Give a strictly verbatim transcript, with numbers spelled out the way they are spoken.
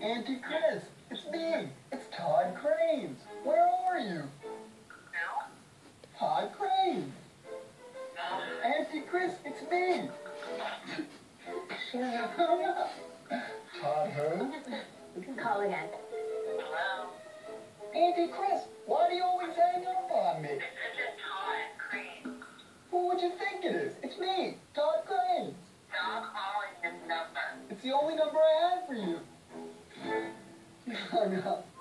Auntie Kris, it's me. It's Todd Crane. Where are you? No. Todd Crane. No. Auntie Kris, it's me. Todd who? Call again. Hello. Auntie Kris, why do you always hang up on me? This is Todd Crane. Who would you think it is? It's me, Todd Crane. Stop calling this number. It's the only number I have for you. You hung up.